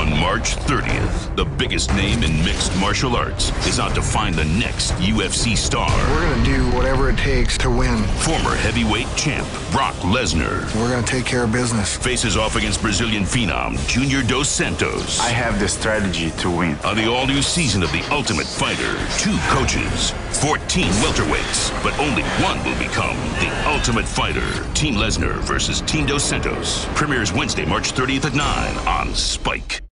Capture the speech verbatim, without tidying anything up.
On March thirtieth, the biggest name in mixed martial arts is out to find the next U F C star. We're going to do whatever it takes to win. Former heavyweight champ Brock Lesnar We're going to take care of business. faces off against Brazilian phenom Junior Dos Santos. I have the strategy to win. On the all-new season of The Ultimate Fighter, two coaches, fourteen welterweights, but only one will become The Ultimate Fighter. Team Lesnar versus Team Dos Santos. Premieres Wednesday, March thirtieth at nine on Spike.